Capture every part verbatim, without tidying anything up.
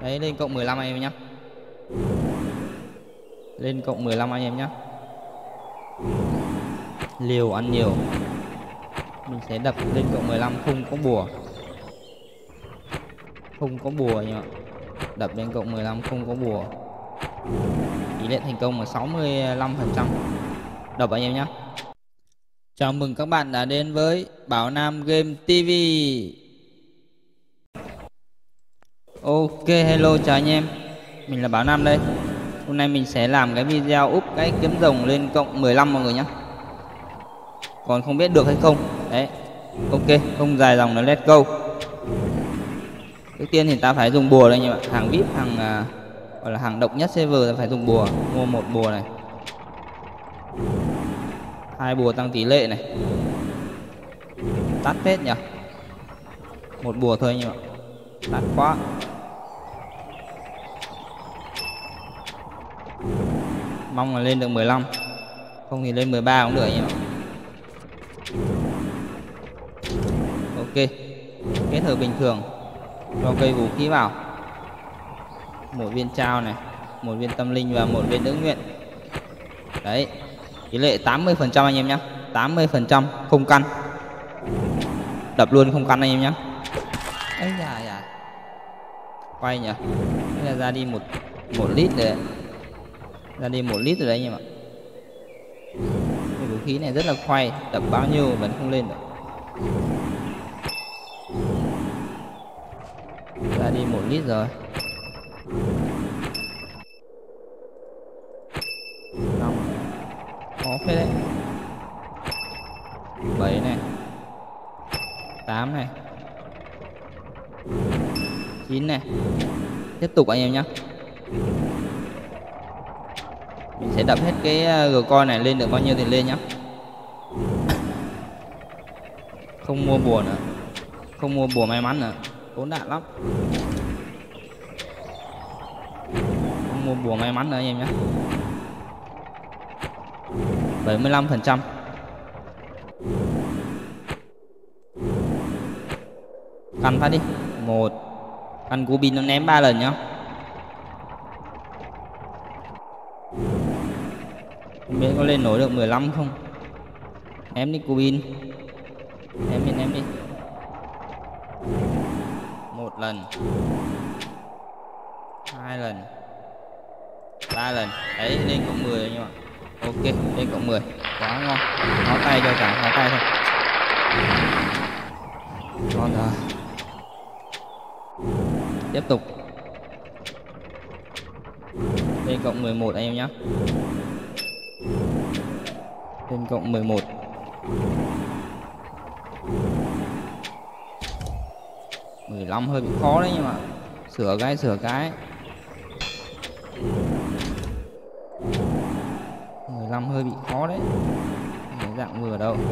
Đấy, lên cộng mười lăm anh em nhé. Lên cộng mười lăm anh em nhé. Liều ăn nhiều. Mình sẽ đập lên cộng mười lăm, không có bùa. Không có bùa anh em ạ. Đập lên cộng mười lăm không có bùa. Tỷ lệ thành công là sáu mươi lăm phần trăm. Đập anh em nhé. Chào mừng các bạn đã đến với Bảo Nam Game ti vi. Ok, hello chào anh em. Mình là Bảo Nam đây. Hôm nay mình sẽ làm cái video úp cái kiếm rồng lên cộng mười lăm mọi người nhé. Còn không biết được hay không. Đấy. Ok, không dài dòng là let's go. Trước tiên thì ta phải dùng bùa đây anh em ạ. Hàng vê i pê, hàng à, gọi là hàng độc nhất server ta phải dùng bùa. Mua một bùa này, hai bùa tăng tỷ lệ này. Tắt hết nhỉ. Một bùa thôi anh em ạ. Tắt quá. Mong là lên được mười lăm. Không thì lên mười ba cũng được anh em ạ. Ok. Kết hợp bình thường. Cho cây vũ khí vào. Một viên trao này, một viên tâm linh và một viên ứng nguyện. Đấy. Tỷ lệ tám mươi phần trăm anh em nhé. tám mươi phần trăm không căn. Đập luôn không căn anh em nhé. Ấy da da. Quay nhỉ. Thế là ra đi một một lít rồi đấy. Ra đi một lít rồi đấy anh em ạ. Cái vũ khí này rất là khoai. Đập bao nhiêu vẫn không lên được. Ra đi một lít rồi. Năm. Khó phết đấy. Bảy này, tám này, chín này. Tiếp tục anh em nhé. Mình sẽ đập hết cái G coin này, lên được bao nhiêu thì lên nhé. Không mua bùa nữa. Không mua bùa may mắn nữa. Tốn đạn lắm. Không mua bùa may mắn nữa anh em nhé. bảy mươi lăm phần trăm. Căn phát đi. Một. Căn cú pin nó ném ba lần nhá. Không biết có lên nổi được mười lăm không. Ném đi cú pin. Ném đi, ném đi. Một lần, hai lần, ba lần. Đấy, lên cộng mười anh em ạ. Ok, lên cộng mười. Quá ngon. Ngó tay cho cả, ngó tay thôi. Ngon rồi. Tiếp tục. Lên cộng mười một anh em nhé. Lên cộng mười một. mười lăm hơi bị khó đấy nhưng mà sửa cái sửa cái. mười lăm hơi bị khó đấy. Cái dạng vừa đâu.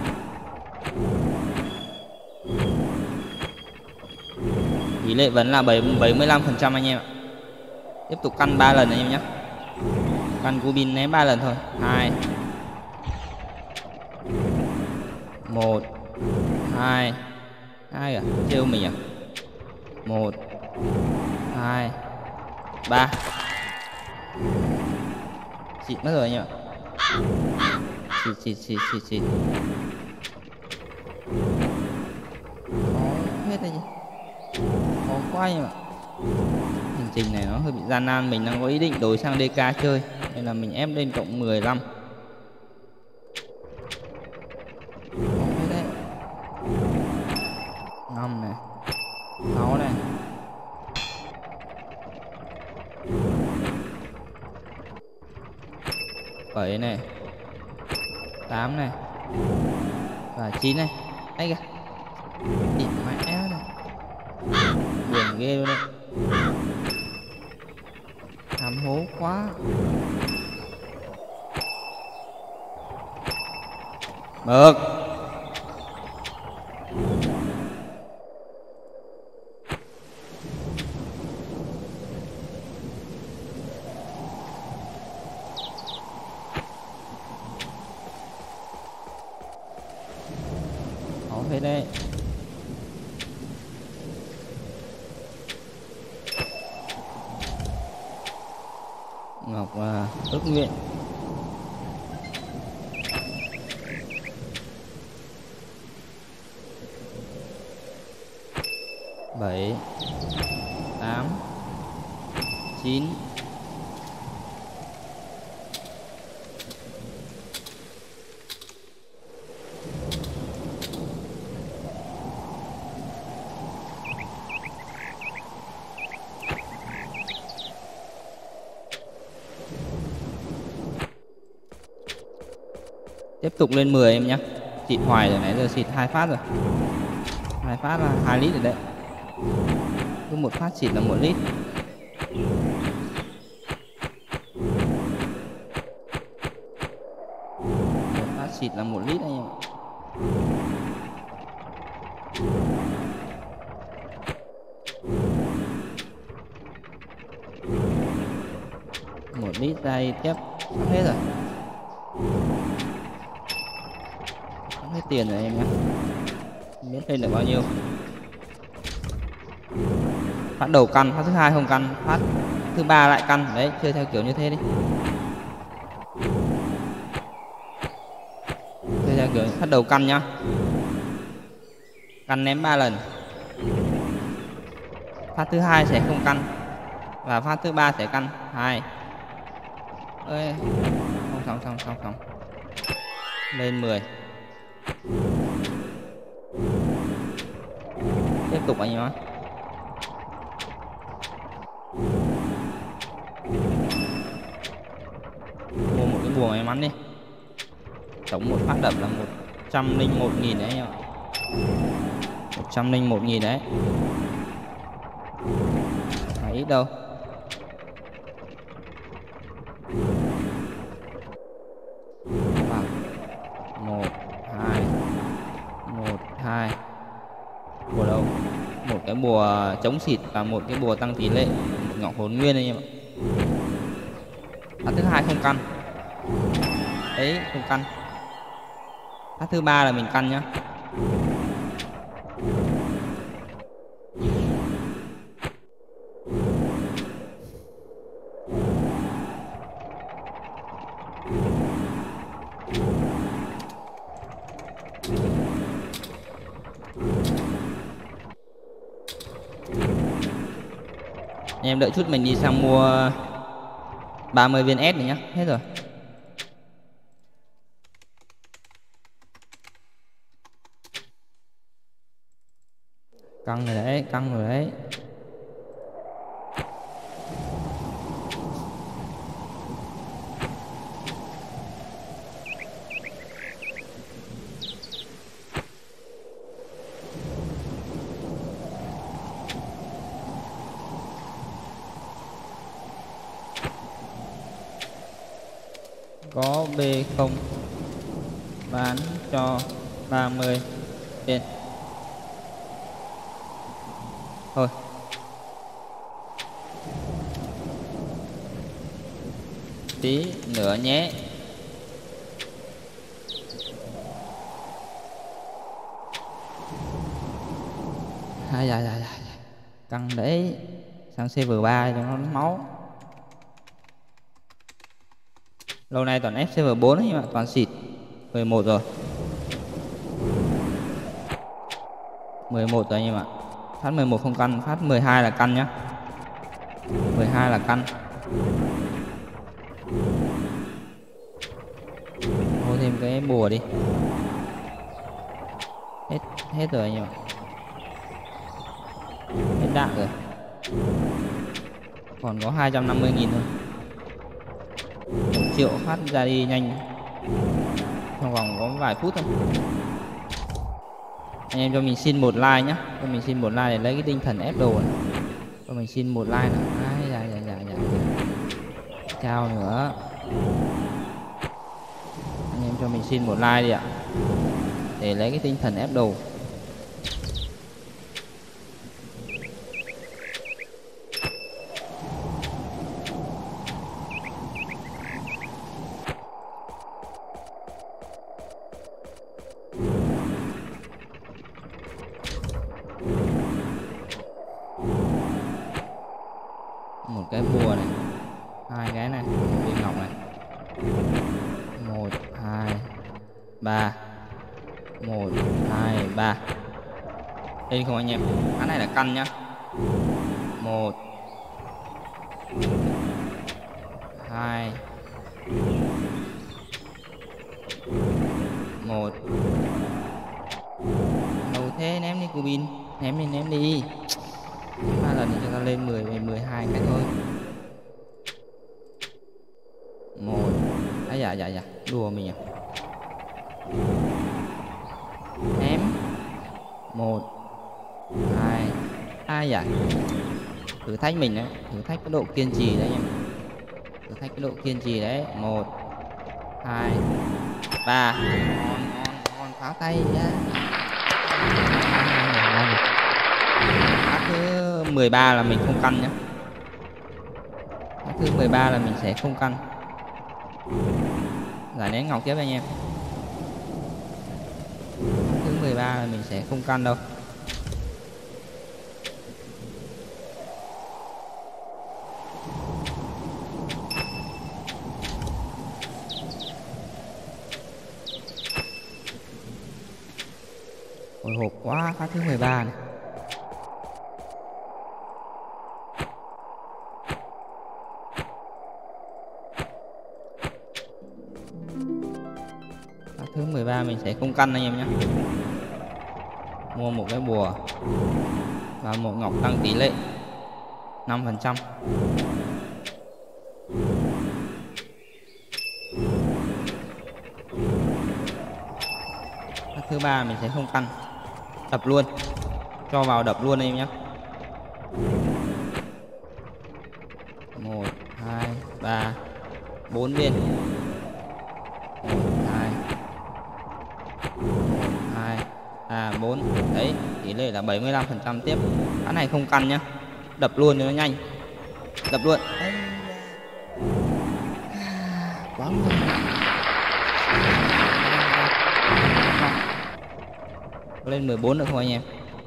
Tỷ lệ vẫn là bảy mươi lăm phần trăm anh em ạ. Tiếp tục căn ba lần anh em nhé. Căn cú pin ném ba lần thôi. Hai. Một. Hai. Hai à? Trêu mình à? Một. Hai. Ba. Xịt mất rồi anh em ạ. Xịt xịt xịt xịt xịt. Khó hết đây chứ. Khó quá anh em ạ. Hành trình này nó hơi bị gian nan. Mình đang có ý định đổi sang đê ca chơi nên là mình ép lên cộng mười lăm. Khó hết đấy. Năm này, sáu này, bảy này, tám này và chín này. Ấy kìa. Địt mẹ này. Buồn ghê luôn đấy. Hàm hố quá. Được. Khó thế đấy. Ngọc uh, ước nguyện. Bảy, tám, chín. Tiếp tục lên mười em nhé. Xịt hoài rồi, nãy giờ xịt hai phát rồi. Hai phát là hai lít rồi đấy. Cứ một phát xịt là một lít. Một phát xịt là một lít anh em ạ. Một lít ra đi tiếp. Sắp hết rồi. Sắp hết tiền rồi em nhé. Không biết lên được bao nhiêu. Phát đầu căn, phát thứ hai không căn, phát thứ ba lại căn. Đấy, chơi theo kiểu như thế đi. Chơi theo kiểu phát đầu căn nhá. Căn ném ba lần. Phát thứ hai sẽ không căn. Và phát thứ ba sẽ căn hai. Ơi, không xong xong xong xong. Lên mười. Tiếp tục anh em ạ. Mua một cái bùa may mắn đi. Tổng một phát đập là một trăm linh một nghìn đấy anh em ạ. Một trăm linh một nghìn đấy. Phải ít đâu. Một, hai. Một, hai. Bùa đâu? Một cái bùa chống xịt và một cái bùa tăng tỷ lệ. Một ngọc hồn nguyên anh em ạ. Phát thứ hai không căn. Đấy, không căn. Phát thứ ba là mình căn nhá. Em đợi chút mình đi sang mua ba mươi viên S này nhá. Hết rồi. Căng rồi đấy, căng rồi đấy. Có B không bán cho ba mươi tiền. Thôi. Tí nữa nhé. À, dạ, dạ, dạ. Căng đấy. Sang server ba cho nó máu. Lâu nay toàn ép server bốn nhưng mà toàn xịt. mười một rồi. mười một rồi anh em ạ. Phát mười một không căn, phát mười hai là căn nhá. mười hai là căn. Mua thêm cái bùa đi. Hết hết rồi anh em ạ. Hết đạn rồi. Còn có hai trăm năm mươi nghìn thôi. Một triệu phát ra đi nhanh. Trong vòng có vài phút thôi. Anh em cho mình xin một like nhá. Cho mình xin một like để lấy cái tinh thần ép đồ này. Cho mình xin một like nào. Ai dạ dạ dạ dạ. Chào nữa. Anh em cho mình xin một like đi ạ. Để lấy cái tinh thần ép đồ. Một cái bùa này. hai cái này, một viên ngọc này. Một, hai, ba. Một, hai, ba. Lên không anh em? Cái này là căn nhá. Một, hai, một. Đầu thế ném đi cô Bin, ném đi ném đi. Ba lần cho ta lên mười về mười hai cái thôi. Một. À dạ dạ dạ, đùa mình à. Ném. Một, hai. À dạ. Thử thách mình đấy, thử thách cái độ kiên trì đấy em. Thử thách cái độ kiên trì đấy. Một, hai, ba. Ngon ngon ngon, pháo tay nhá. Phát thứ mười ba là mình không căn nhá. Phát thứ mười ba là mình sẽ không căn. Giải nén ngọc tiếp anh em. Phát thứ mười ba là mình sẽ không căn đâu. Hồi hộp quá, phát thứ mười ba này. Phát thứ mười ba mình sẽ không căn anh em nhé. Mua một cái bùa và một ngọc tăng tỷ lệ năm phần trăm. Phát thứ ba mình sẽ không căn. Đập luôn, cho vào đập luôn em nhé. Một, hai, ba, bốn viên. Một, hai, một, hai, ba, bốn. Đấy, tỷ lệ là bảy mươi lăm phần trăm tiếp. Cái này không căn nhá, đập luôn cho nó nhanh. Đập luôn. Quá ngon. Lên mười bốn được không anh em?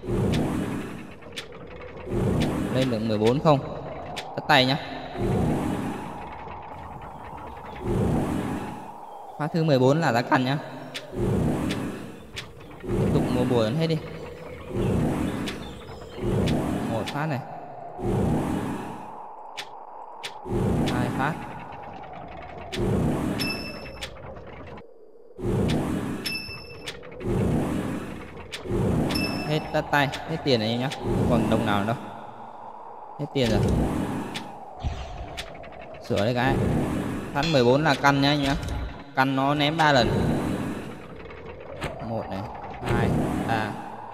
Lên được mười bốn không? Cắt tay nhá. Phát thứ mười bốn là giá căn nhá. Tiếp tục mua bùa hết đi. Một phát này. Hai phát. Hết tất tay, hết tiền này nhá. Không còn đồng nào đâu. Hết tiền rồi. Sửa đấy cái. Phát mười bốn là căn nhá anh nhá. Căn nó ném ba lần. Một này, hai, ba.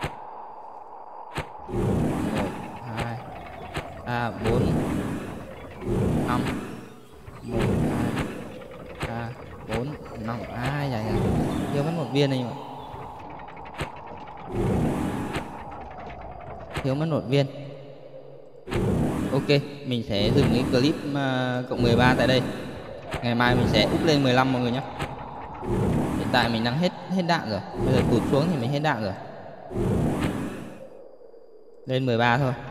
Một, hai, ba, bốn, năm. Một, hai, ba, bốn, năm. Ai dạ dạ. Thiếu mất một viên này mà. Thiếu mất một viên. Ok, mình sẽ dừng cái clip uh, cộng mười ba tại đây. Ngày mai mình sẽ úp lên mười lăm mọi người nhé. Hiện tại mình đang hết hết đạn rồi. Bây giờ tụt xuống thì mình hết đạn rồi. Lên mười ba thôi.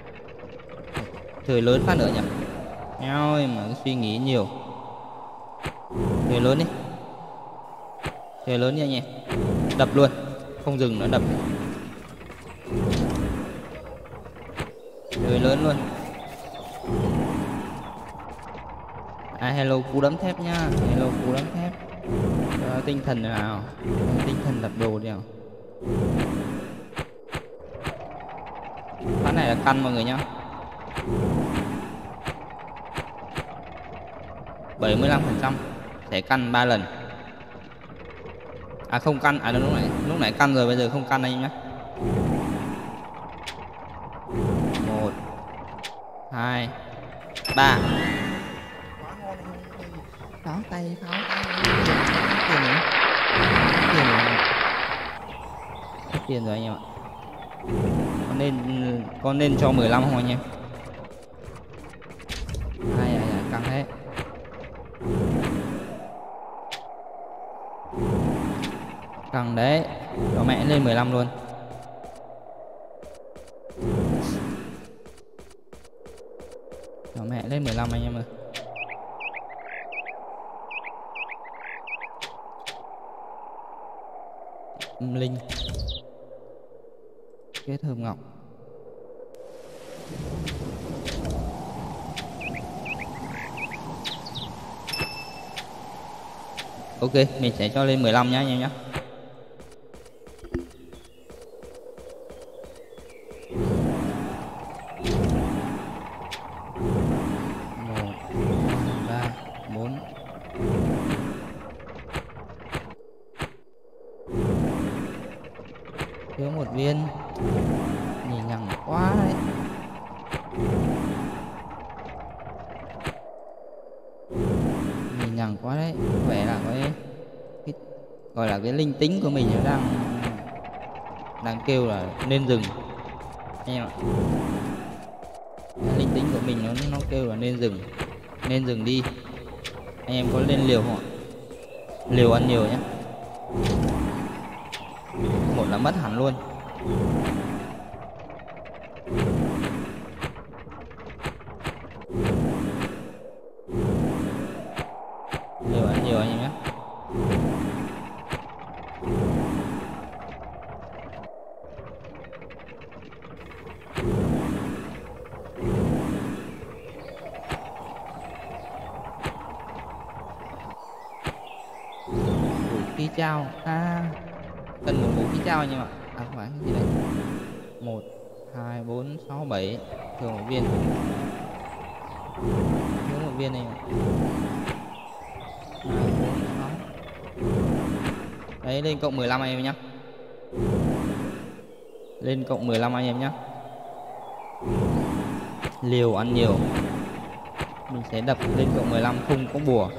Thời lớn phát nữa nhỉ. Ôi mà suy nghĩ nhiều. Thời lớn đi. Thời lớn đi anh em. Đập luôn. Không dừng nữa, đập. Thời lớn luôn. À hello cú đấm thép nhá. Hello cú đấm thép. Cho tinh thần nào. Tinh thần đập đồ đi nào. Phát này là căn mọi người nhá. bảy mươi lăm phần trăm sẽ căn ba lần. À không căn, à lúc nãy lúc nãy căn rồi, bây giờ không căn anh nhé. Một, hai, ba. Pháo tay, pháo tay. Tiền rồi. Tiền rồi. Tiền rồi anh em ạ. Con nên con nên cho mười lăm không anh em? Ai à, à, căng thế. Căng đấy. Cho mẹ lên mười lăm luôn. Cho mẹ lên mười lăm anh em ơi. Tâm linh kết hợp ngọc. Ok, mình sẽ cho lên mười lăm nhá anh em nhé. Một, hai, ba, bốn. Thiếu một viên. Nhìn nhằng quá đấy. Nhìn nhằng quá đấy. Có vẻ là cái, cái gọi là cái linh tính của mình nó đang đang kêu là nên dừng anh em ạ. Cái linh tính của mình nó nó kêu là nên dừng, nên dừng đi. Anh em có lên liều không ạ? Liều ăn nhiều nhé. Một là mất hẳn luôn. Liều ăn nhiều anh em nhé. Vũ khí trao à, cần một vũ khí trao anh em ạ. À không phải cái gì đấy. Một, hai, bốn, sáu, bảy. Thường một viên. Thiếu một viên này. Hai, bốn, sáu. Đấy, lên cộng mười lăm anh em nhé. Lên cộng mười lăm anh em nhé. Liều ăn nhiều. Mình sẽ đập lên cộng mười lăm, không có bùa.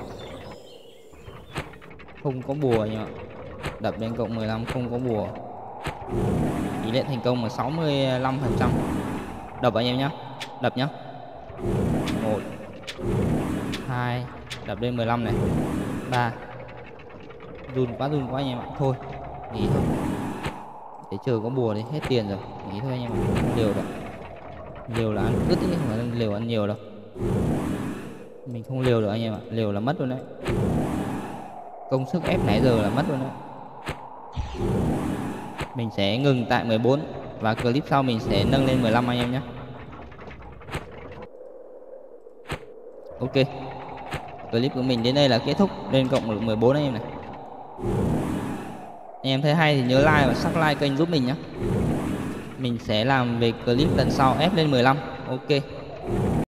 Không có bùa anh em ạ. Đập lên cộng mười lăm không có bùa. Tỷ lệ thành công là sáu mươi lăm phần trăm. Đập anh em nhé. Đập nhé. Một, hai, đập lên mười lăm này. Ba. Run quá run quá anh em ạ. Thôi nghỉ thôi, để chờ có bùa thì hết tiền rồi. Nghỉ thôi anh em ạ. Không liều đâu. Liều là ăn ướt chứ không phải liều ăn nhiều đâu. Mình không liều được anh em ạ. Liều là mất luôn đấy. Công sức ép nãy giờ là mất luôn đấy. Mình sẽ ngừng tại mười bốn. Và clip sau mình sẽ nâng lên mười lăm anh em nhé. Ok, clip của mình đến đây là kết thúc. Lên cộng được mười bốn anh em này. Anh em thấy hay thì nhớ like và subscribe kênh giúp mình nhé. Mình sẽ làm về clip lần sau ép lên mười lăm. Ok.